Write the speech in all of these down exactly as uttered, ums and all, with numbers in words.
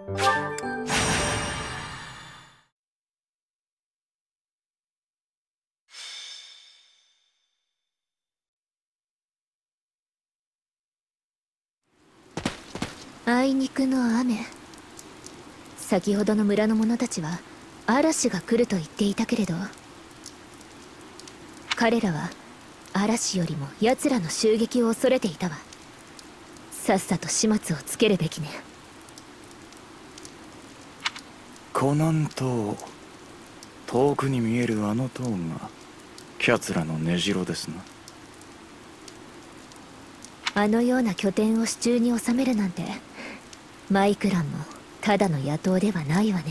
あいにくの雨。先ほどの村の者たちは嵐が来ると言っていたけれど、彼らは嵐よりも奴らの襲撃を恐れていたわ。さっさと始末をつけるべきね。 コナン島、遠くに見えるあの塔がキャツらの根城ですな。 あのような拠点を手中に収めるなんて、マイクランもただの野党ではないわね。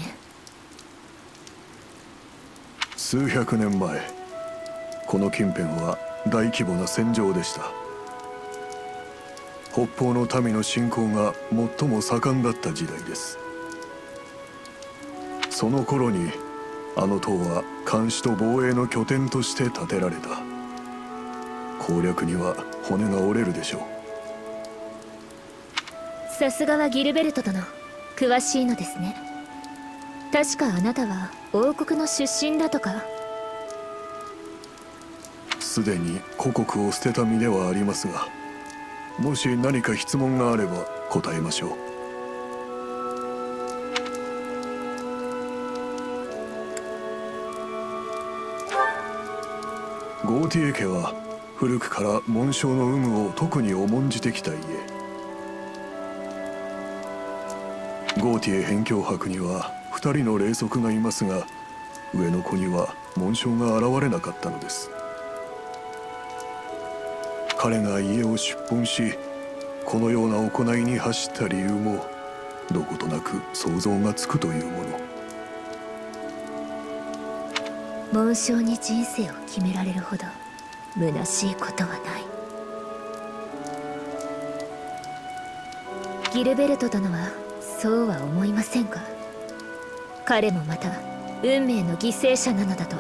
数百年前、この近辺は大規模な戦場でした。北方の民の信仰が最も盛んだった時代です。その頃にあの塔は監視と防衛の拠点として建てられた。攻略には骨が折れるでしょう。 さすがはギルベルト殿、詳しいのですね。確かあなたは王国の出身だとか。 すでに故国を捨てた身ではありますが、もし何か質問があれば答えましょう。ゴーティエ家は古くから紋章の有無を特に重んじてきた家。ゴーティエ辺境伯には二人の霊族がいますが、上の子には紋章が現れなかったのです。彼が家を出奔し、このような行いに走った理由もどことなく想像がつくというもの。紋章に人生を決められるほど虚しいことはない。ギルベルト殿はそうは思いませんか。彼もまた運命の犠牲者なのだと。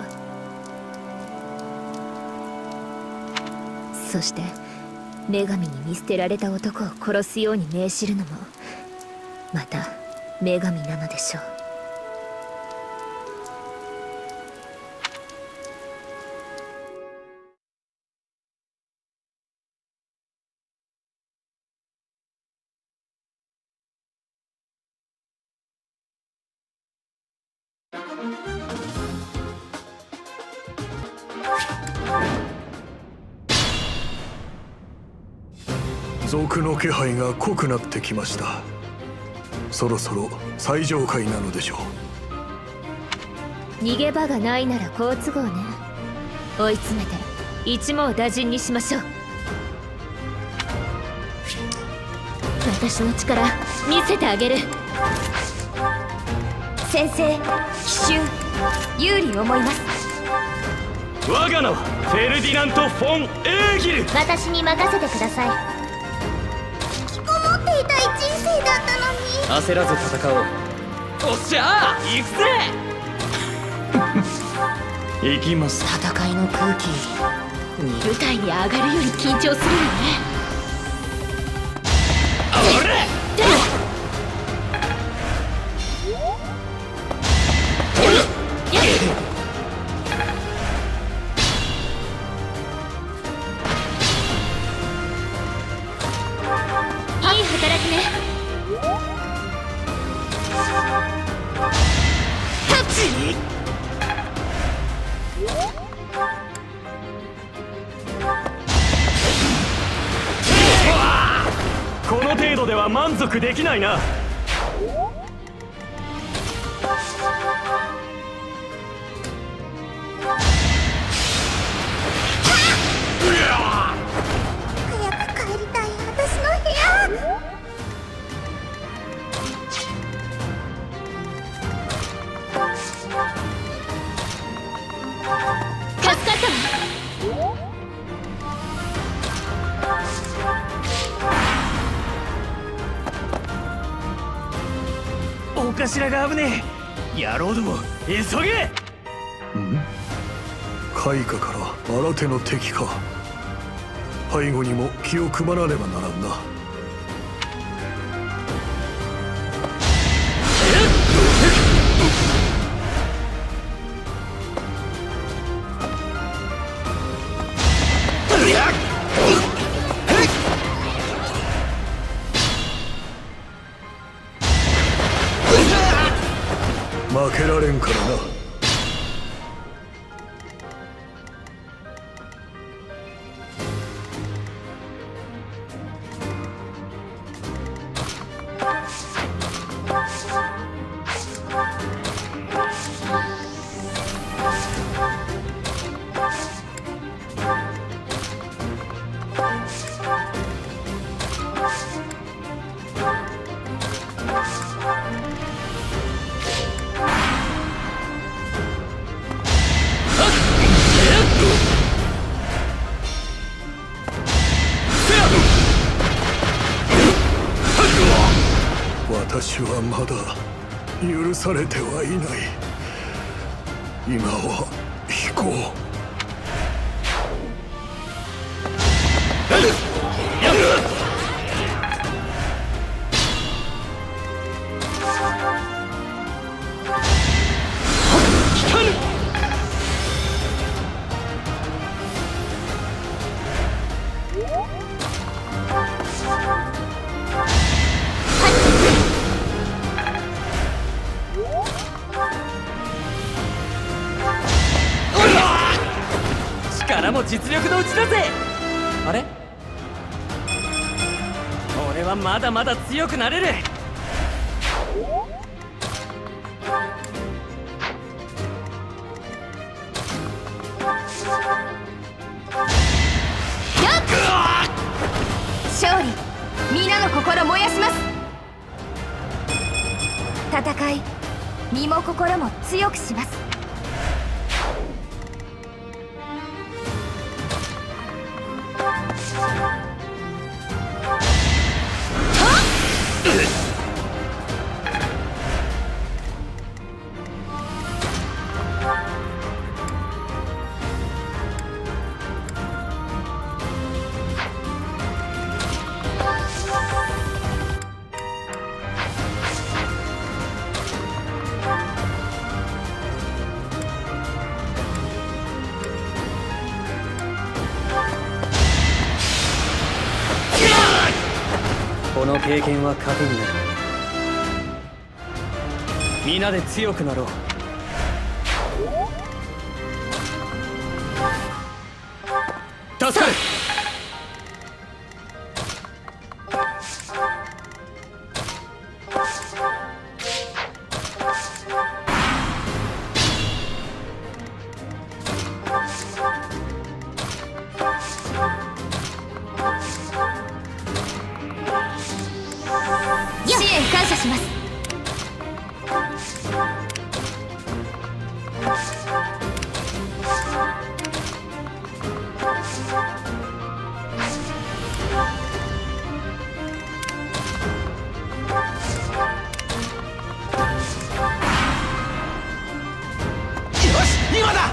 そして女神に見捨てられた男を殺すように命じるのもまた女神なのでしょう。 賊の気配が濃くなってきました。そろそろ最上階なのでしょう。逃げ場がないなら好都合ね。追い詰めて一網打尽にしましょう。私の力見せてあげる。 先生、奇襲有利思います。 我が名はフェルディナント・フォン・エーギル。 私に任せてください。引きこもっていたい人生だったのに。 焦らず戦おう。おっしゃー、行くぜ。行きます。 戦いの空気、舞台に上がるより緊張するよね。 おれこの程度では満足できないな。 早く帰りたい、私の部屋。 助かったわ。 お頭が危ねえ。野郎ども急げ。 ん？開花から新手の敵か。背後にも気を配らねばならんな。 負けられんからな。私はまだ許されてはいない。今は引こう。 力も実力のうちだぜ。あれ、俺はまだまだ強くなれる。 勝利、皆の心燃やします。戦い、身も心も強くします。 この経験は糧になる。皆で強くなろう。助かる。 支援感謝します。 よし、今だ。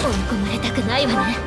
追い込まれたくないわね。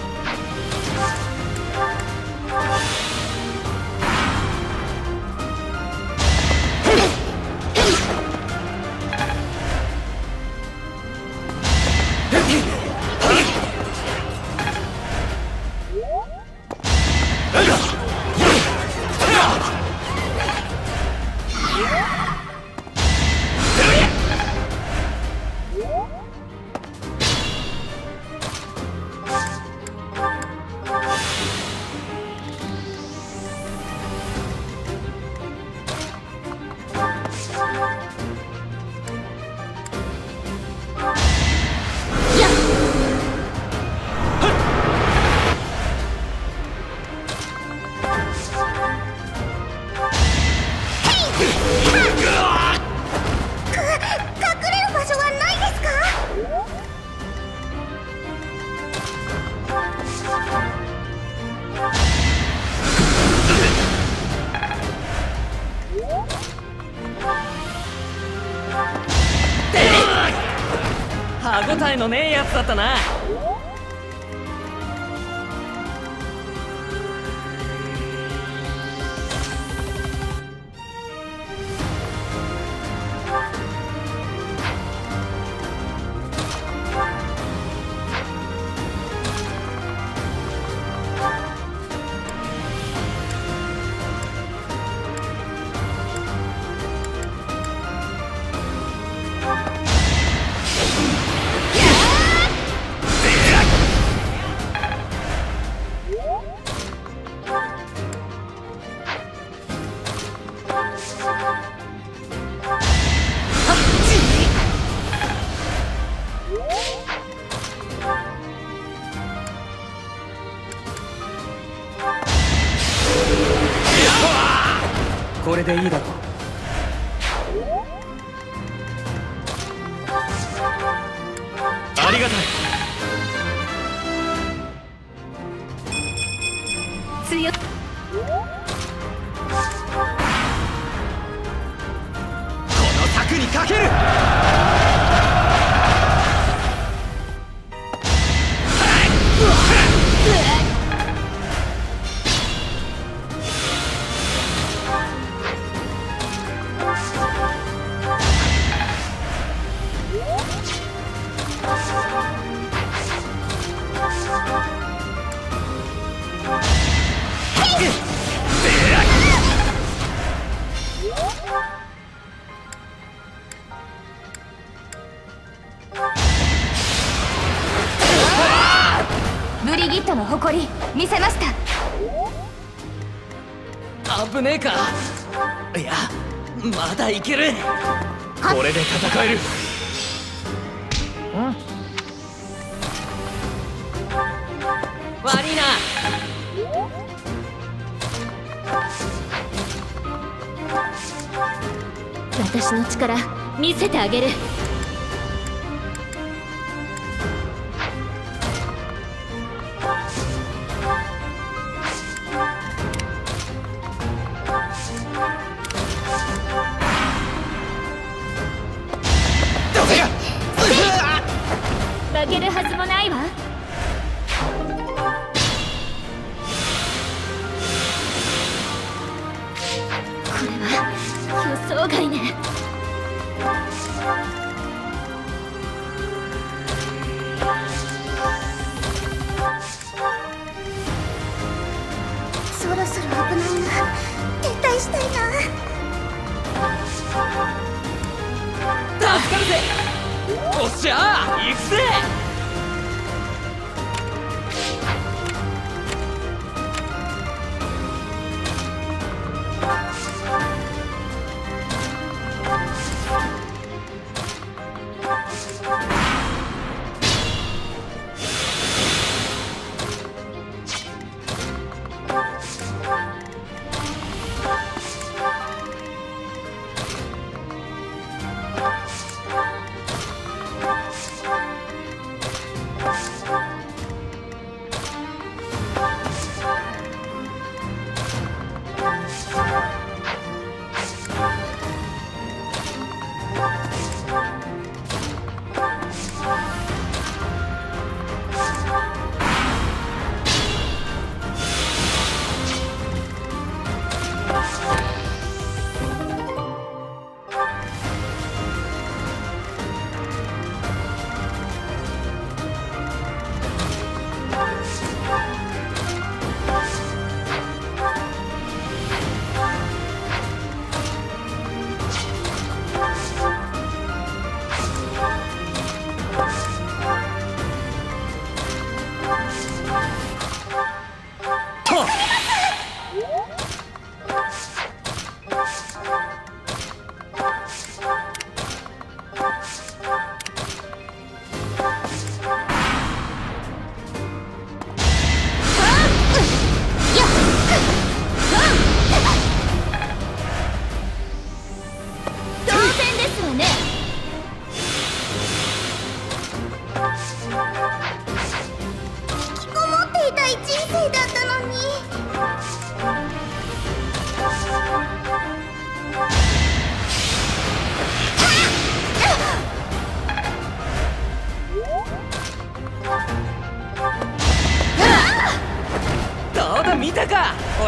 歯応えのねえやつだったな。これでいいだろう。ありがたい。 強っ。 この策にかける。 ブリギットの誇り見せました。 危ねえか。いやまだいける。これで戦える。悪いな。 私の力見せてあげる。負けるはずもないわ。これは予想外ね。 そろそろ危ないな。撤退したいな。 助かるぜ。おっしゃー行くぜ。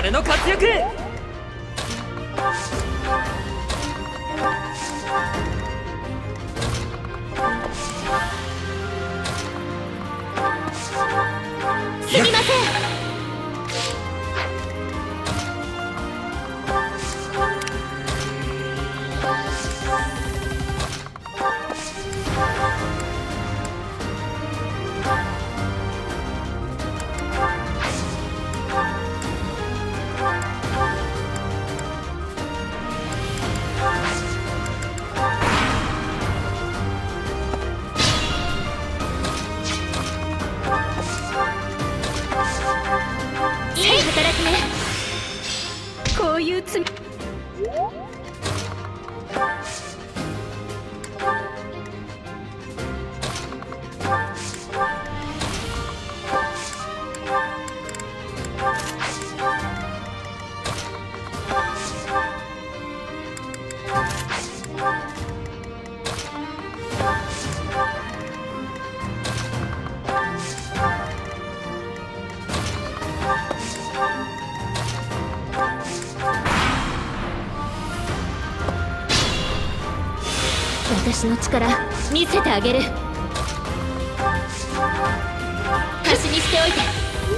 俺の活躍。 すみません。いい働きね。こういう罪。私の力見せてあげる。貸しにしておいて。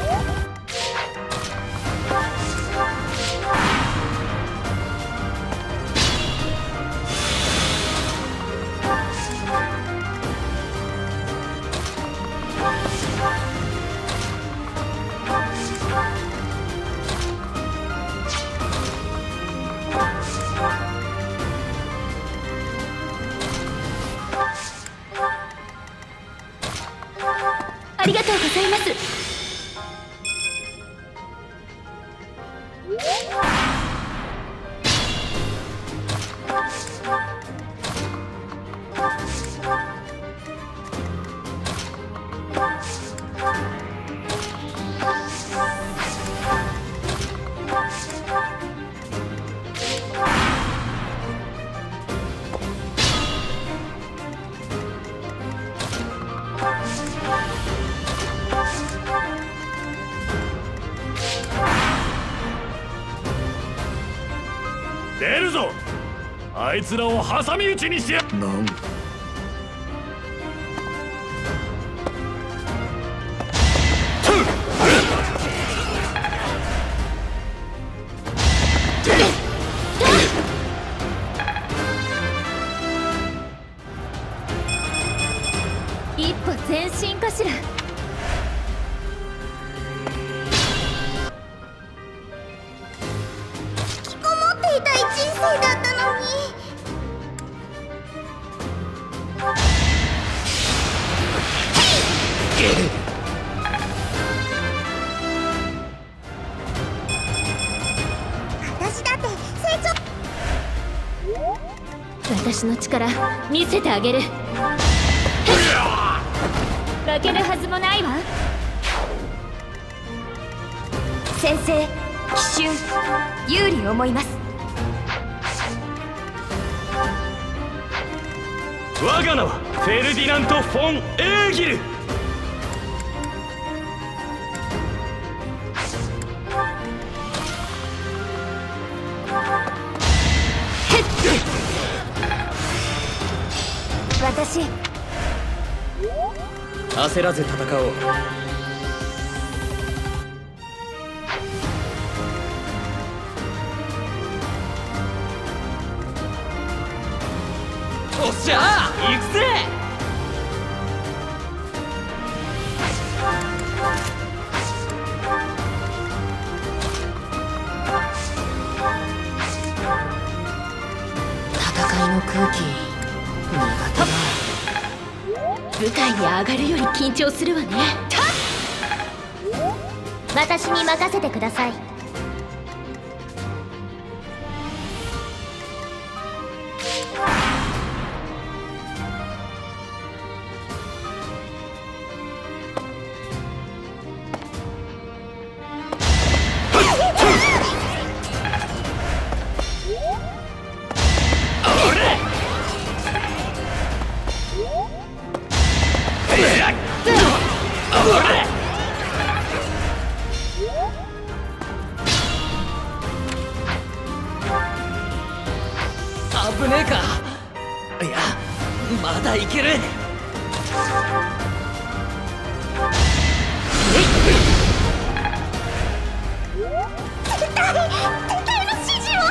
ありがとうございます。 出るぞ。あいつらを挟み撃ちにしてやる。 なん一歩前進かしら。 いたい人生だったのに。私だって成長。 私の力見せてあげる。負けるはずもないわ。先生、奇襲有利思います。 我が名はフェルディナント・フォン・エーギル。 私焦らず戦おう。おっしゃー、行くぜ。 戦いの空気苦手だ。舞台に上がるより緊張するわね。 私に任せてください。 ける。 絶対絶対の指示を。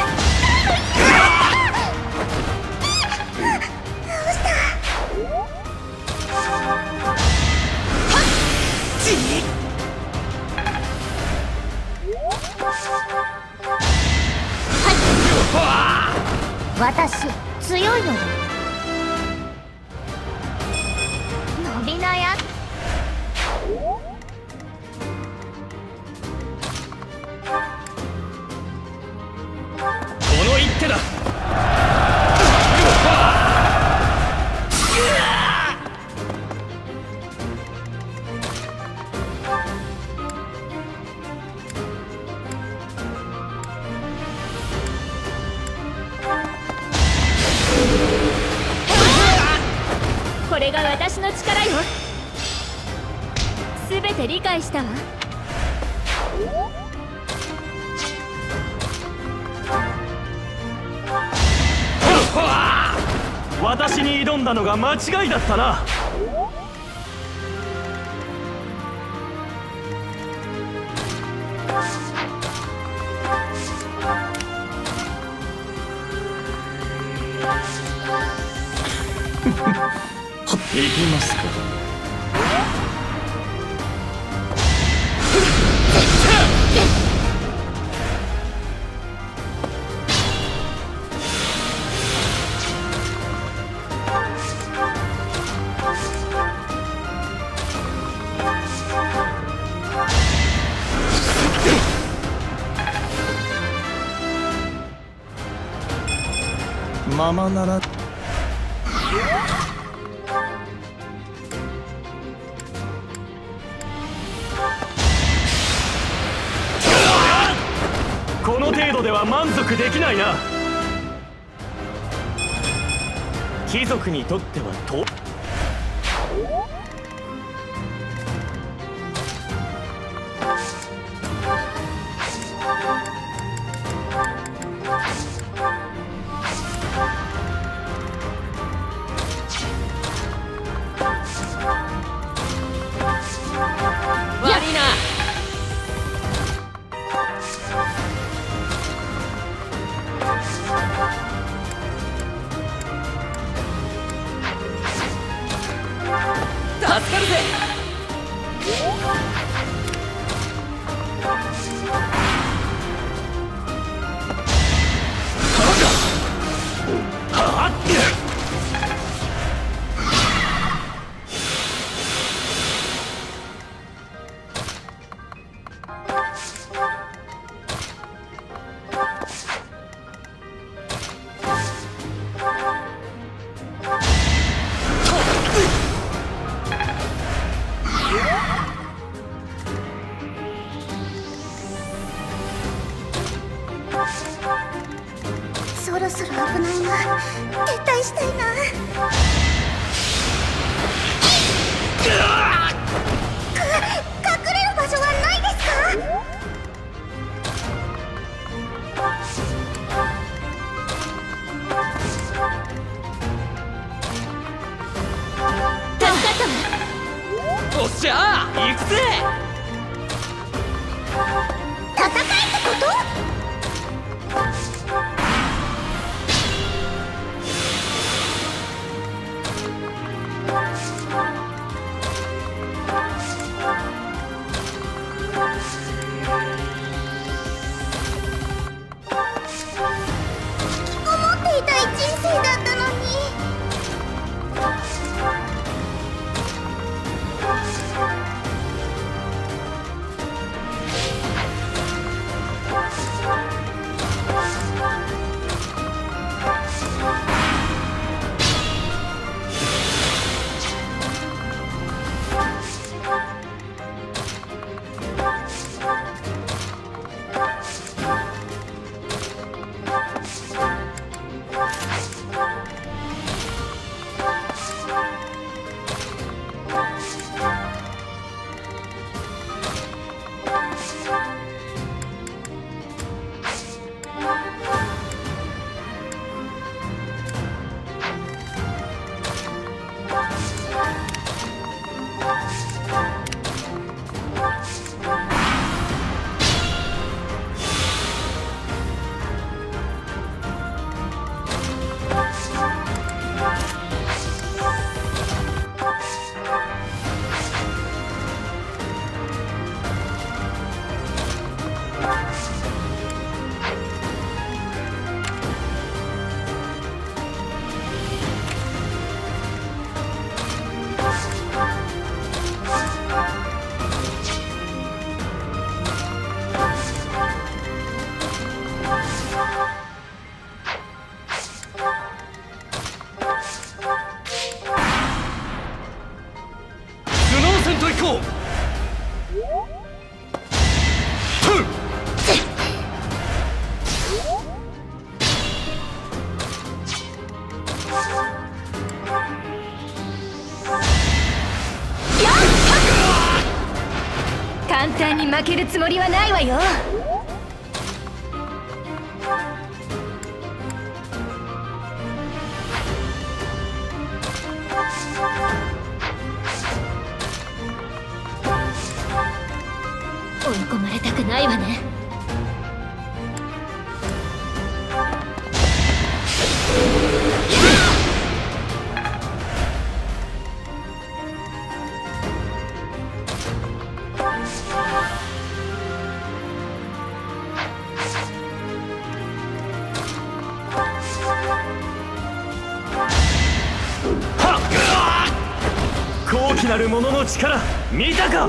私強いので伸びなや。 この一手だ。 これが私の力よ。すべて理解したわ。 私に挑んだのが間違いだったな。 行きますか。ままならこの程度では満足できないな。貴族にとってはと悪いな。助かるぜ。 はっそろそろ危ないな。撤退したいな。か隠れる場所はないですか？ 助かったわ。 おっしゃー、行くぜ。 戦いってこと？思っていたい人生だったのに。 面と行こう。 簡単に負けるつもりはないわよ。追い込まれたくないわね。 高貴なる者の力見たか。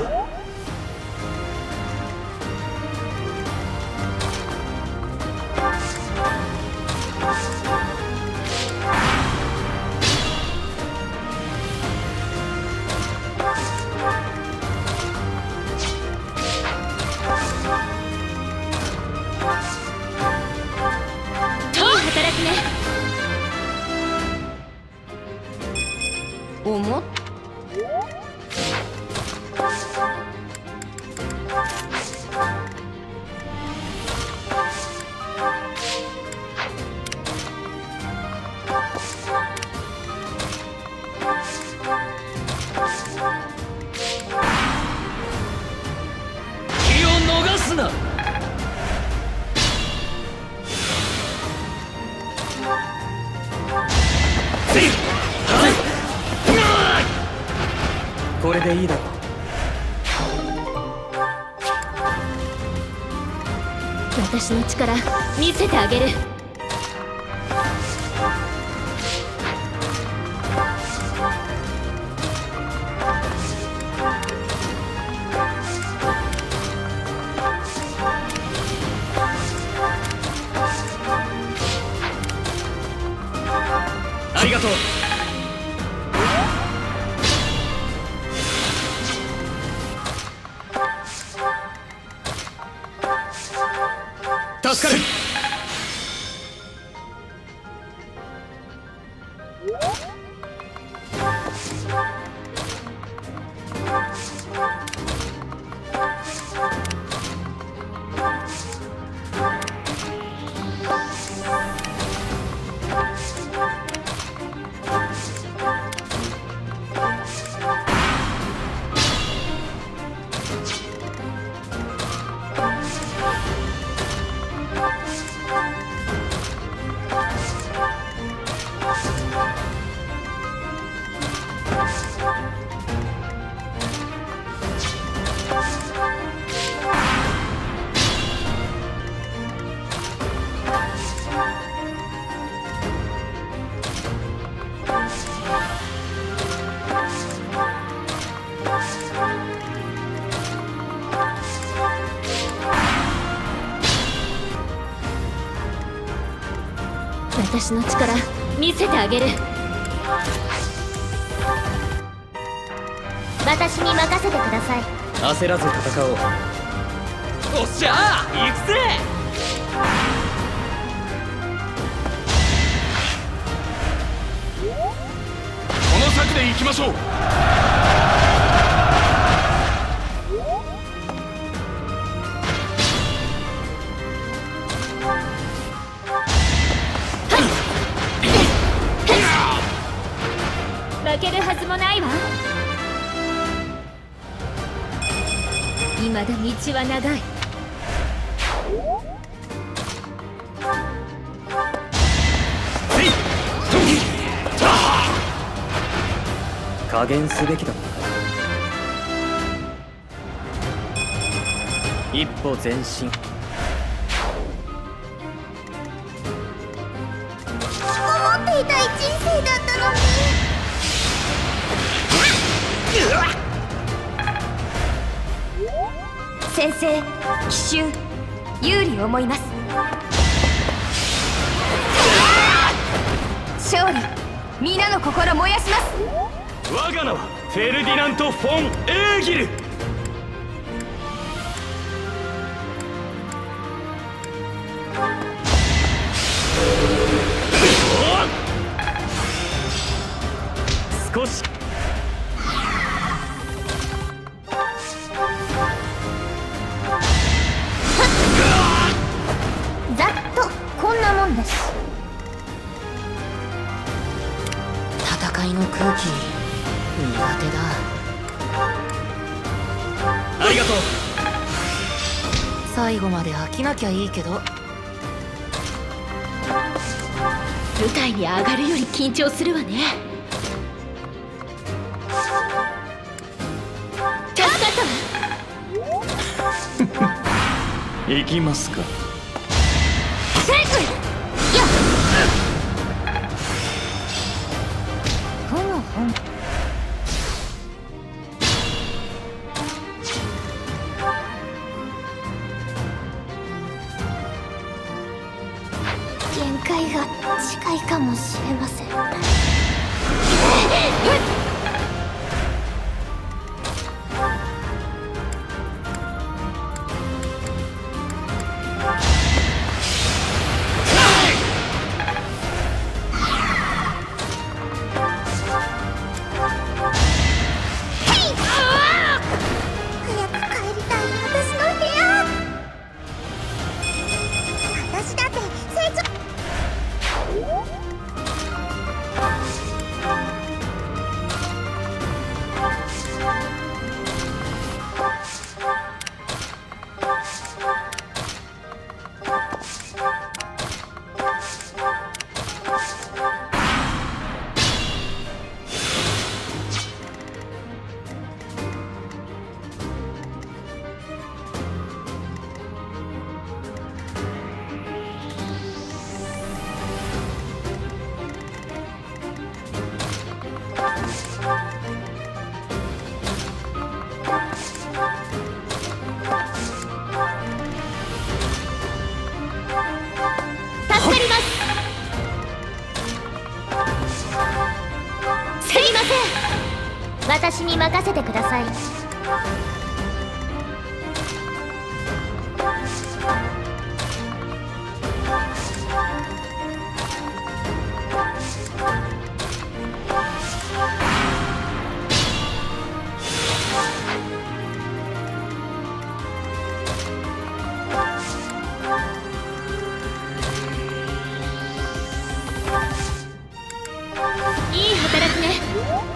いい働きね。思っ気を逃すな。 これでいいだろう。 私の力見せてあげる。 ありがとう。助かる。 私の力見せてあげる。 私に任せてください。 焦らず戦おう。おっしゃー、行くぜ。 この策で行きましょう。 負けるはずもないわ。未だ道は長い。 加減すべきだったか。一歩前進。 思っていたい人生だったのに。 先生、奇襲有利思います。勝利、皆の心燃やします。 我が名はフェルディナント・フォン・エーギル。少しざっとこんなもんです。 戦いの空気苦手だ。 ありがとう。 最後まで飽きなきゃいいけど。 舞台に上がるより緊張するわね。助かったわ。 行きますか。 セーフ。やっふむふむ。限界が近いかもしれません。私に任せてください。 いい働きね。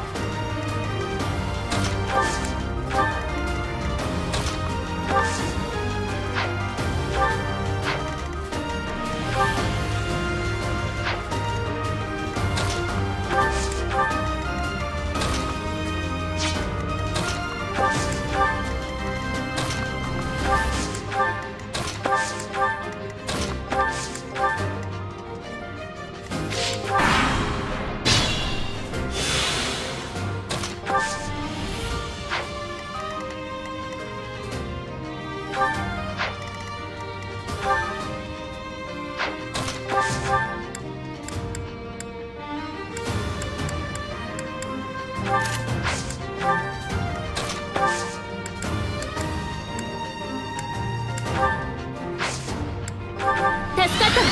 助かったわ。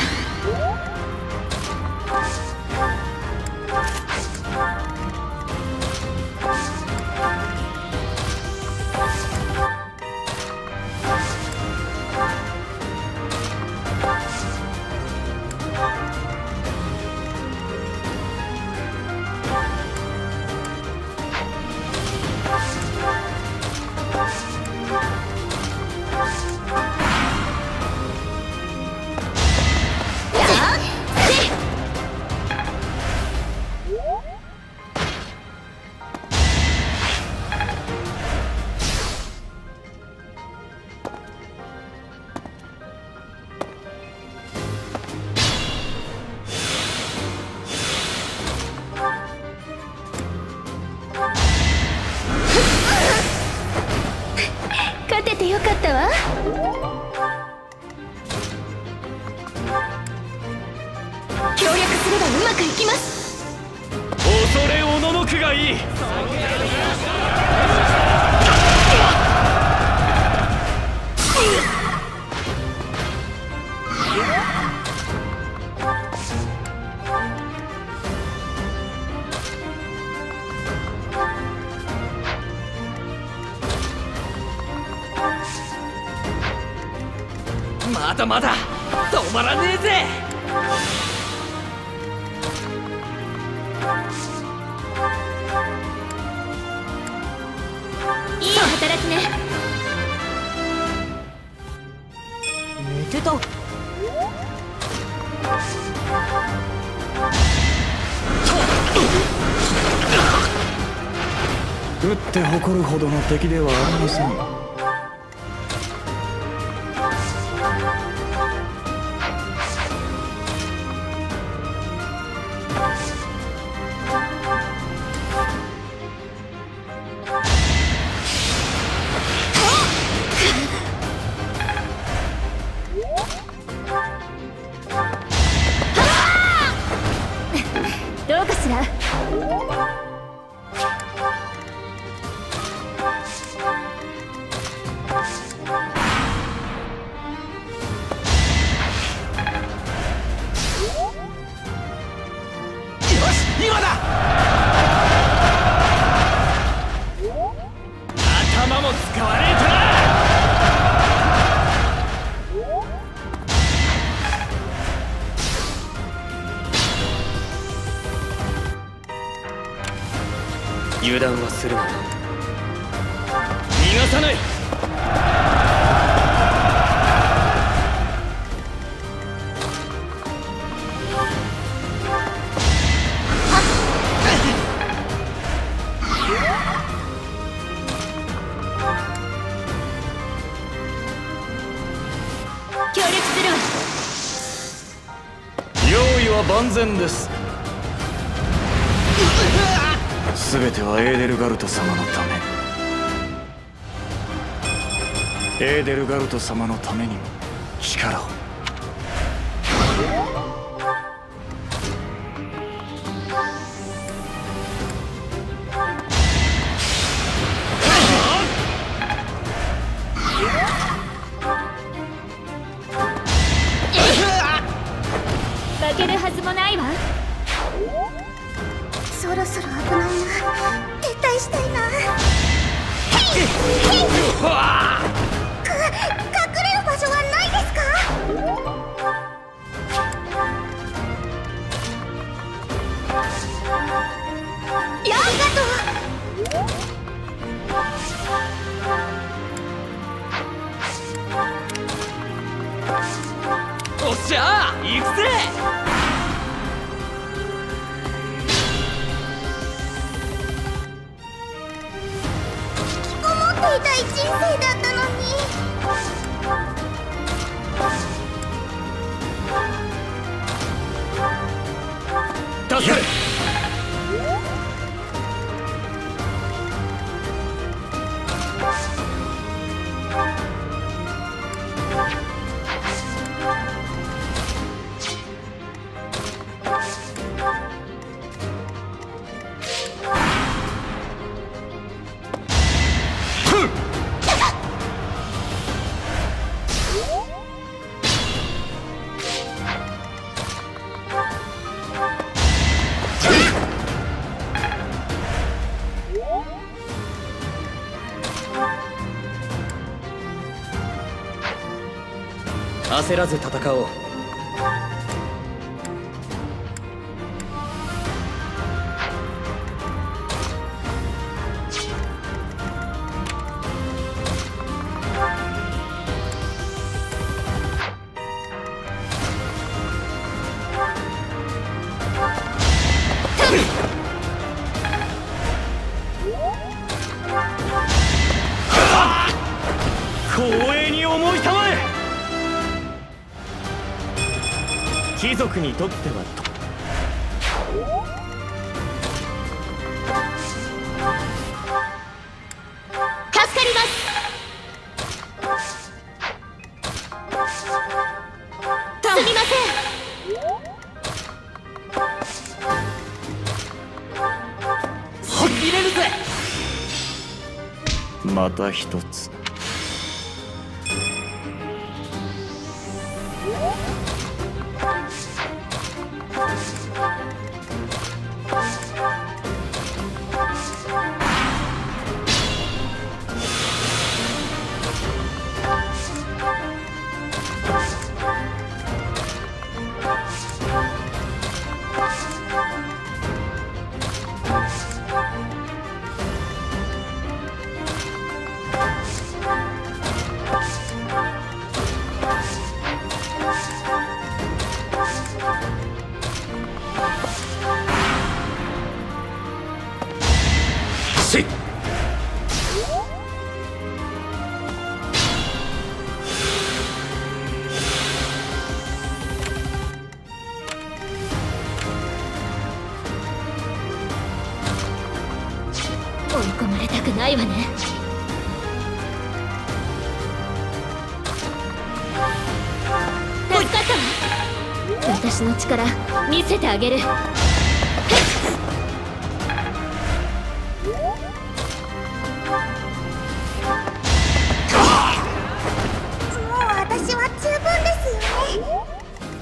勝ててよかったわ。協力すればうまくいきます。 恐れおののくがいい。 まだまだ止まらねえぜ。 いい働きね。 寝てた。 打って誇るほどの敵ではありません。 どうかしら。 今だ。頭も使わねえとな。油断はするな。逃がさない。 協力するわ。 用意は万全です。全てはエーデルガルト様のため。エーデルガルト様のためにも力を。 負けるはずもないわ。 そろそろ危ないな。撤退したいな。へいへい。か隠れる場所はないですか？ありがとう。 おっしゃー、行くぜ。 思っていたい人生だったのに。 助かる。焦らず戦おう。 光栄に思いたまえ。貴族にとってはと助かります。すみません。 しびれるぜ。 また一つ。 あし。 追い込まれたくないわね。助かったわ。私の力見せてあげる。 私は十分ですよね。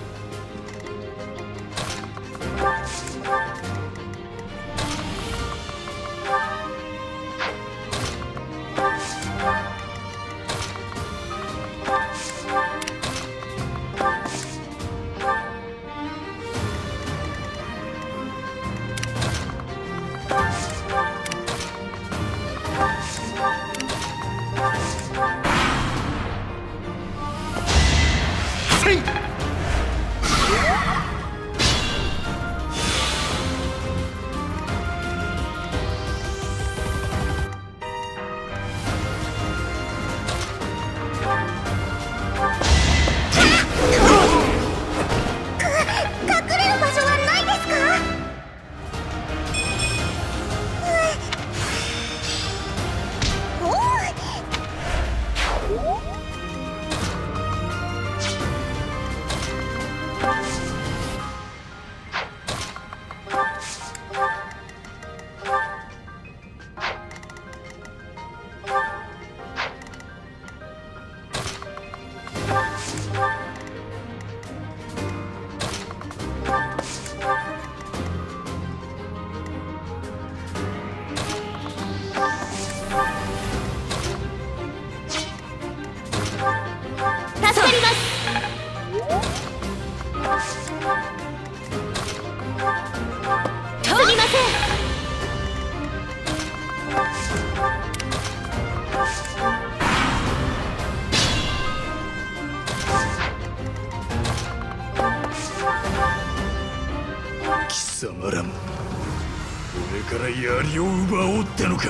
貴様らも俺から槍を奪おうってのか。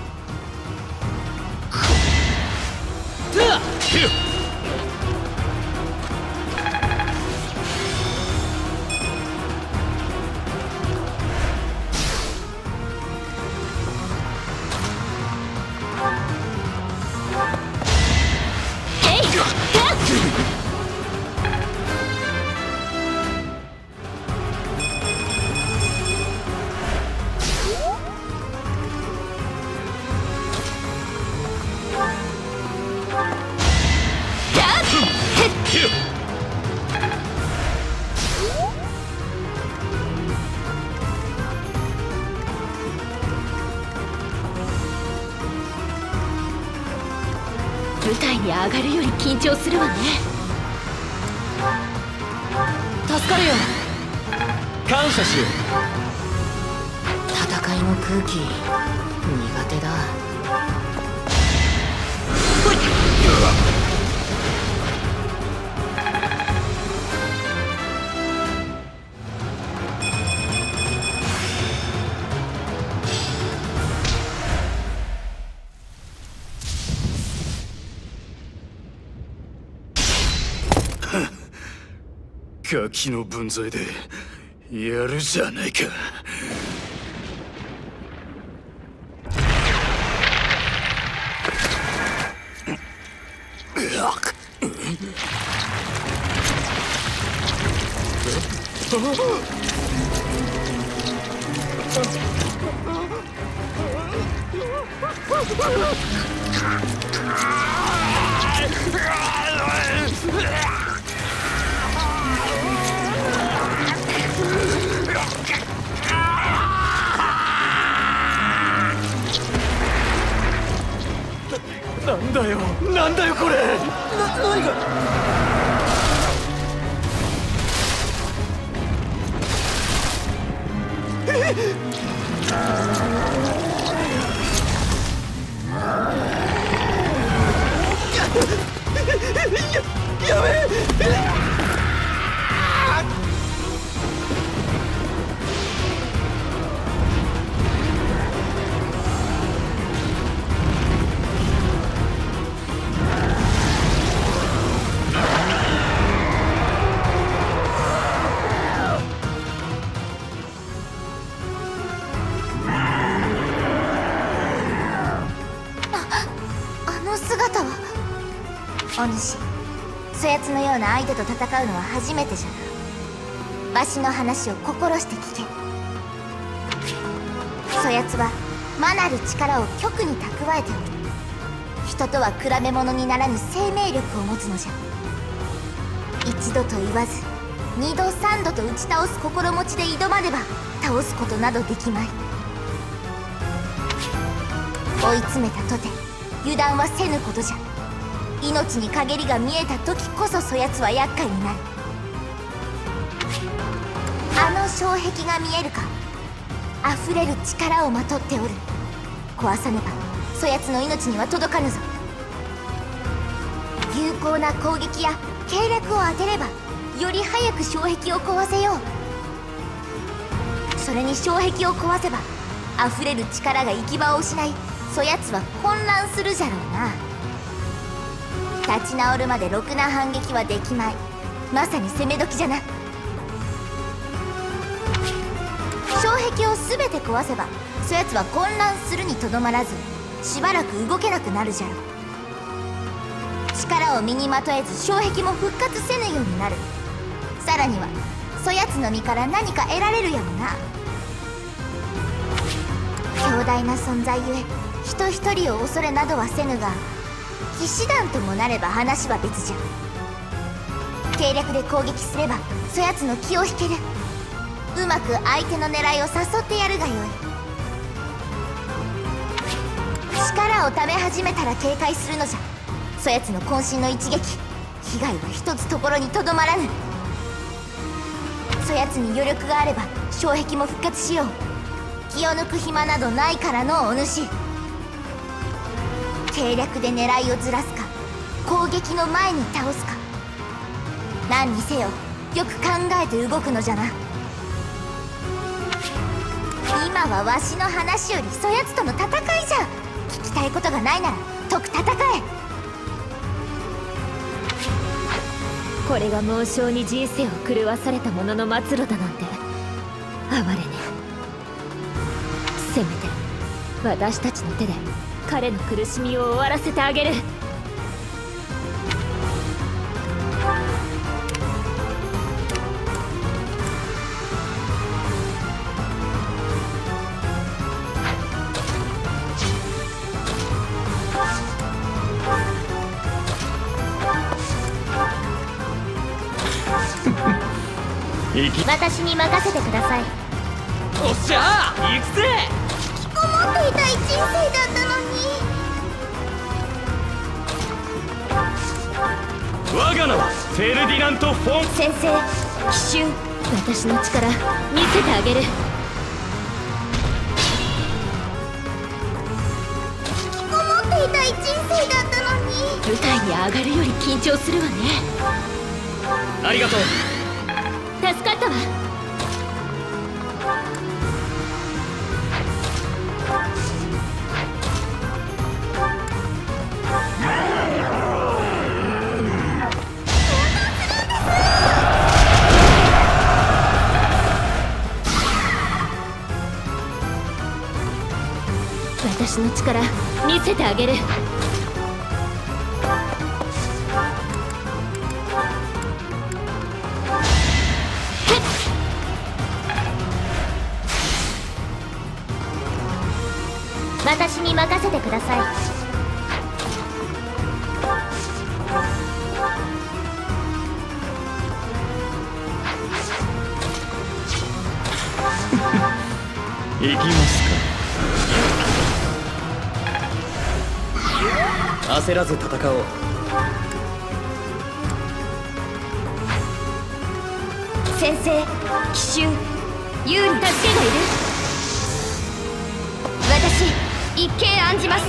舞台に上がるより緊張するわね。助かるよ。 感謝しよう。 戦いの空気苦手だ。 ガキの分際でやるじゃないか。 なんだよ、なんだよこれ。な、何が。や、やめ。 お主、そやつのような相手と戦うのは初めてじゃな。わしの話を心して聞け。そやつは魔なる力を極に蓄えておる。人とは比べ物にならぬ生命力を持つのじゃ。一度と言わず二度三度と打ち倒す心持ちで挑まねば倒すことなどできまい。追い詰めたとて油断はせぬことじゃ。命に陰りが見えた時こそそやつは厄介になる。あの障壁が見えるか。溢れる力をまとっておる。壊さねばそやつの命には届かぬぞ。有効な攻撃や計略を当てればより早く障壁を壊せよう。それに障壁を壊せば溢れる力が行き場を失い、そやつは混乱するじゃろうな。立ち直るまでろくな反撃はできまい。まさに攻め時じゃな。障壁を全て壊せばそやつは混乱するにとどまらずしばらく動けなくなるじゃろう。力を身にまとえず障壁も復活せぬようになる。さらにはそやつの身から何か得られるやろな。強大な存在ゆえ人一人を恐れなどはせぬが、騎士団ともなれば話は別じゃ。計略で攻撃すればそやつの気を引ける。うまく相手の狙いを誘ってやるがよい。力をため始めたら警戒するのじゃ。そやつの渾身の一撃、被害は一つところにとどまらぬ。そやつに余力があれば障壁も復活しよう。気を抜く暇などないからのお主。計略で狙いをずらすか攻撃の前に倒すか、何にせよよく考えて動くのじゃな。今はわしの話よりそやつとの戦いじゃ。聞きたいことがないならとく戦え。 これが猛将に人生を狂わされた者の末路だなんて哀れね。せめて私たちの手で彼の苦しみを終わらせてあげる。 私に任せてください。 おっしゃー行くぜ。 引きこもっていたい人生だったのに。 我が名はフェルディナント・フォン。 先生、奇襲、私の力見せてあげる。 引きこもっていたい人生だったのに。 舞台に上がるより緊張するわね。 ありがとう。 助かったわ。私の力見せてあげる。 私に任せてください。 行きますか。 焦らず戦おう。 先生、奇襲、ユウに助けがいる。私、一計案じます。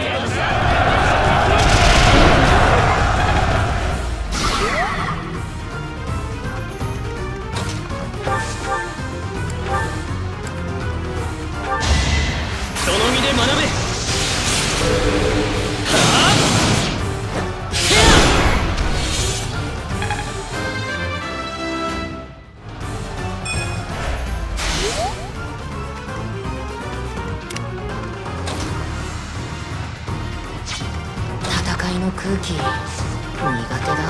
その身で学べ。 戦いの空気苦手だ。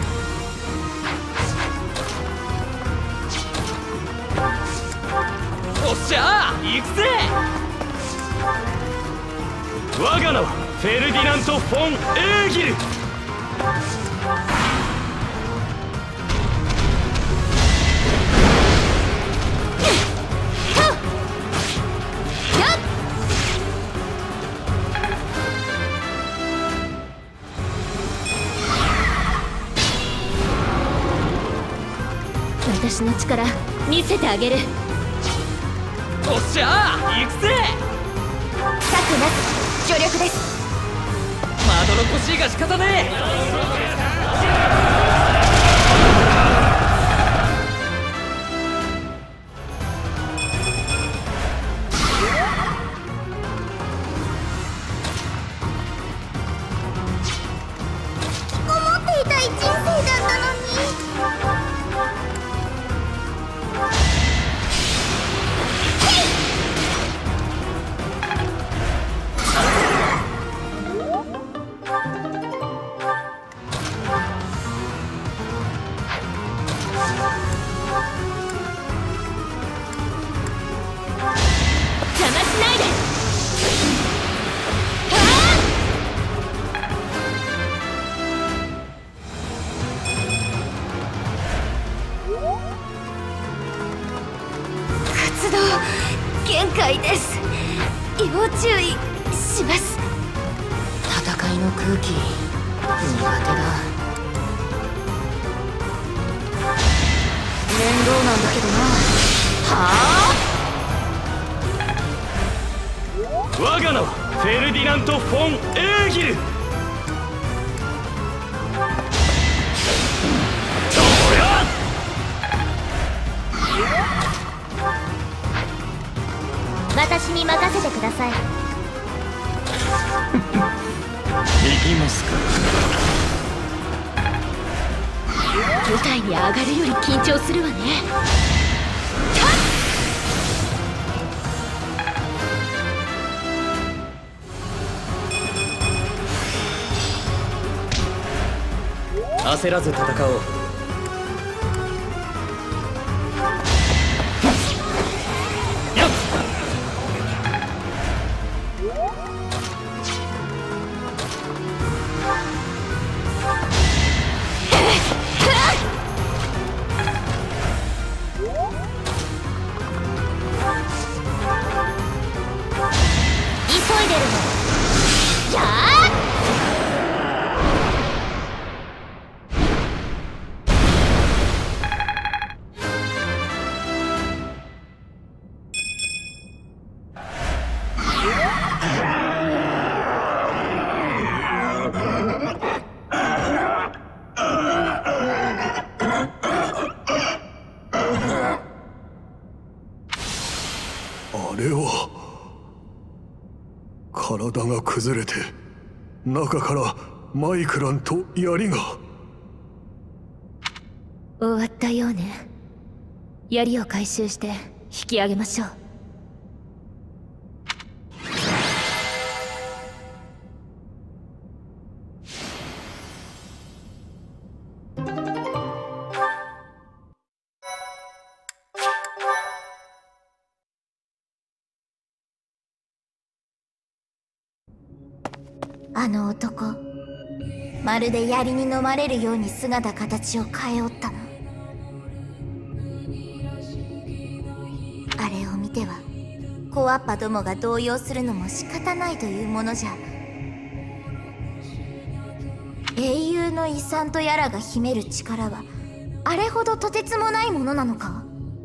おっしゃー行くぜ。 我が名はフェルディナント・フォン・エーギル。 私の力見せてあげる。 おっしゃー行くぜ。 策なく助力です。 まどろっこしいが仕方ね思っていたい人生だったのに。活動限界です。要注意します。 戦いの空気苦手だ。面倒なんだけどな。はあ。 我が名はフェルディナント・フォン・エーギル。 私に任せてください。 行きますか。 舞台に上がるより緊張するわね。 焦らず戦おう。 急いでるの。やあ。 あれは体が崩れて中からマイクランと槍が。 終わったようね。槍を回収して引き上げましょう。 あの男、まるで槍に飲まれるように姿形を変えおったの。あれを見ては小わっぱどもが動揺するのも仕方ないというものじゃ。英雄の遺産とやらが秘める力はあれほどとてつもないものなのか。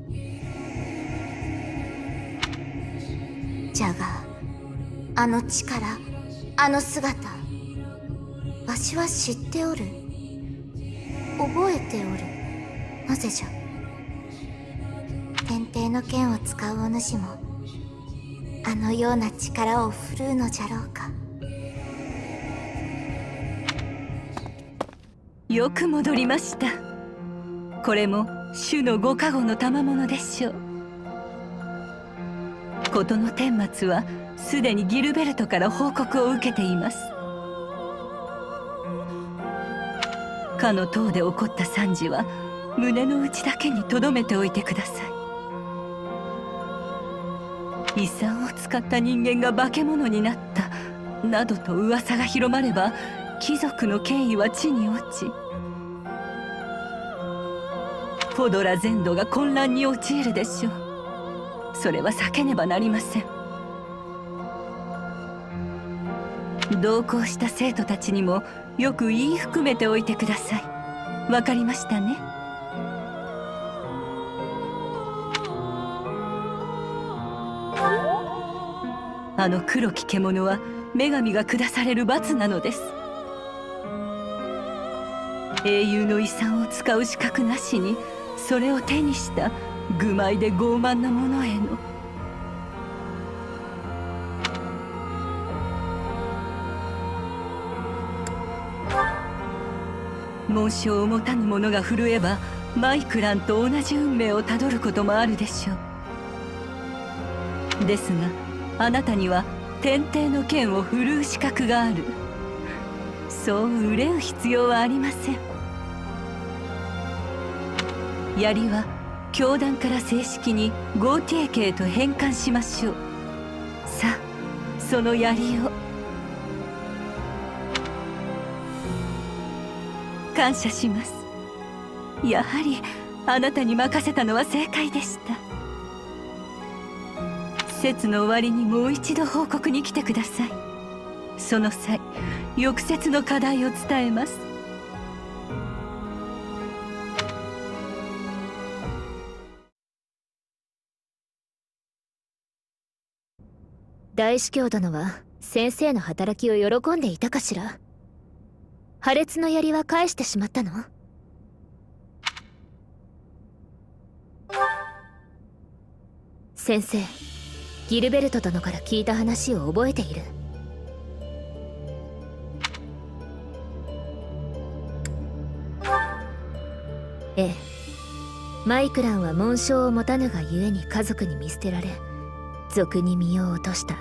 じゃがあの力、あの姿、わしは知っておる。覚えておる。なぜじゃ。天帝の剣を使うお主もあのような力を振るうのじゃろうか。 よく戻りました。これも主のご加護の賜物でしょう。事の顛末はすでにギルベルトから報告を受けています。 かの塔で起こった惨事は胸の内だけに留めておいてください。遺産を使った人間が化け物になったなどと噂が広まれば、貴族の権威は地に落ち、フォドラ全土が混乱に陥るでしょう。それは避けねばなりません。同行した生徒たちにもよく言い含めておいてください。わかりましたね。あの黒き獣は女神が下される罰なのです。英雄の遺産を使う資格なしにそれを手にした愚昧で傲慢な者への紋章を持たぬ者が震えば、マイクランと同じ運命をたどることもあるでしょう。ですがあなたには天帝の剣を振るう資格がある。そう憂う必要はありません。槍は教団から正式にゴーティエ家へと返還しましょう。さあ、その槍を。感謝します。やはりあなたに任せたのは正解でした。節の終わりにもう一度報告に来てください。その際、翌節の課題を伝えます。 大司教殿は先生の働きを喜んでいたかしら。破裂の槍は返してしまったの？先生、ギルベルト殿から聞いた話を覚えている？ええ、マイクランは紋章を持たぬがゆえに家族に見捨てられ、賊に身を落とした。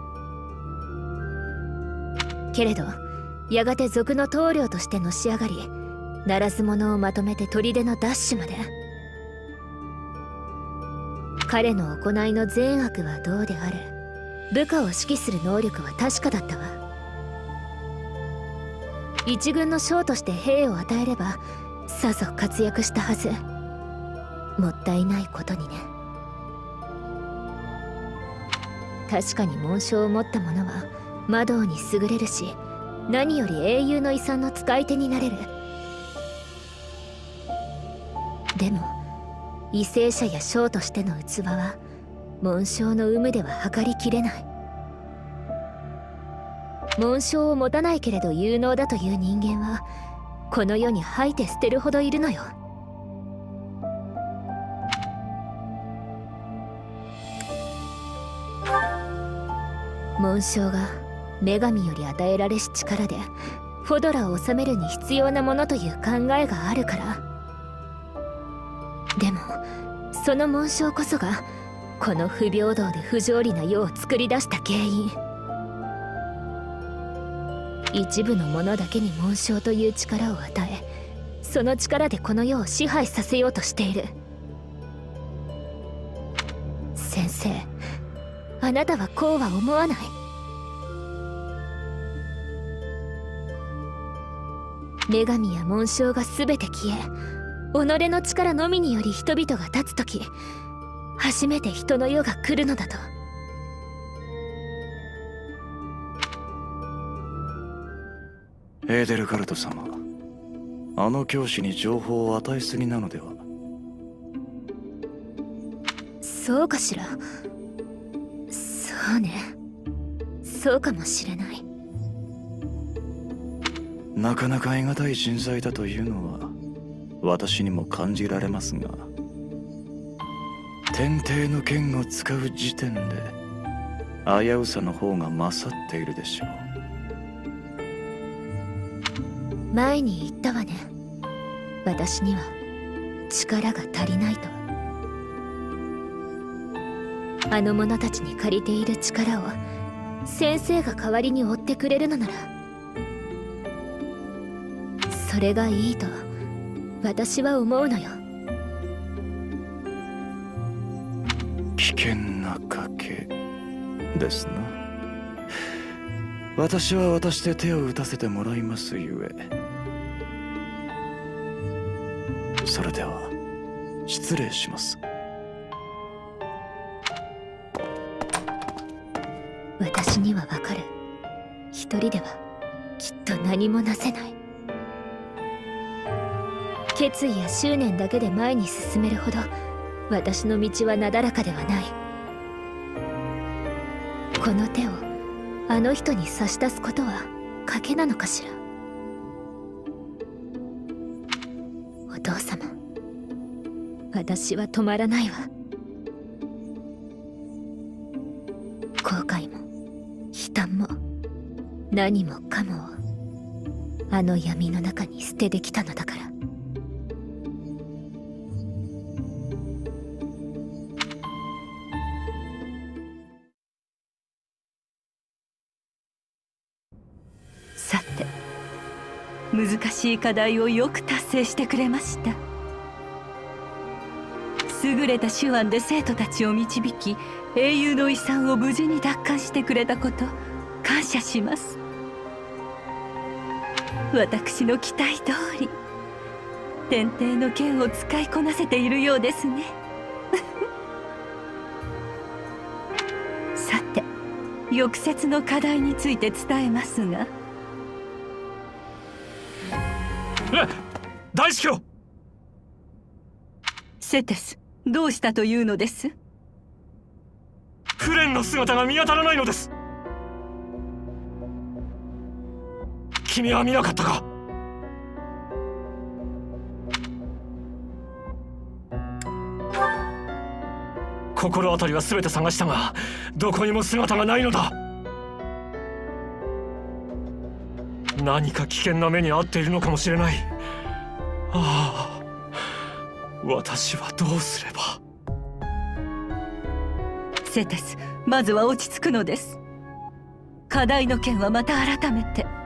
けれどやがて賊の棟梁としてのし上がり、ならず者をまとめて砦の奪取まで。彼の行いの善悪はどうであれ、部下を指揮する能力は確かだったわ。一軍の将として兵を与えればさぞ活躍したはず。もったいないことにね。確かに紋章を持った者は魔導に優れるし、何より英雄の遺産の使い手になれる。でも為政者や将としての器は紋章の有無では測りきれない。紋章を持たないけれど有能だという人間はこの世に吐いて捨てるほどいるのよ。紋章が女神より与えられし力でフォドラを治めるに必要なものという考えがあるから。でもその紋章こそがこの不平等で不条理な世を作り出した原因。一部の者だけに紋章という力を与え、その力でこの世を支配させようとしている。先生、あなたはこうは思わない？女神や紋章が全て消え、己の力のみにより人々が立つとき、初めて人の世が来るのだと。 エーデルガルト様、あの教師に情報を与えすぎなのでは？ そうかしら。そうね、そうかもしれない。 なかなか得難い人材だというのは私にも感じられますが、天帝の剣を使う時点で危うさの方が勝っているでしょう。前に言ったわね、私には力が足りないと。あの者たちに借りている力を先生が代わりに追ってくれるのなら、そそれがいいと私は思うのよ。 危険な賭けですな。私は私で手を打たせてもらいますゆえ。それでは失礼します。 私にはわかる。一人ではきっと何もなせない。決意や執念だけで前に進めるほど私の道はなだらかではない。この手をあの人に差し出すことは賭けなのかしら。お父様、私は止まらないわ。後悔も悲嘆も何もかもをあの闇の中に捨ててきたのだから。 さて、難しい課題をよく達成してくれました。優れた手腕で生徒たちを導き、英雄の遺産を無事に奪還してくれたこと、感謝します。私の期待通り天帝の剣を使いこなせているようですね。さて、翌節の課題について伝えますが、 え、大司教。 セテス、どうしたというのです？ フレンの姿が見当たらないのです。君は見なかったか？心当たりは全て探したが、どこにも姿がないのだ。何か危険な目に遭っているのかもしれない。ああ、私はどうすれば。 セテス、まずは落ち着くのです。課題の件はまた改めて。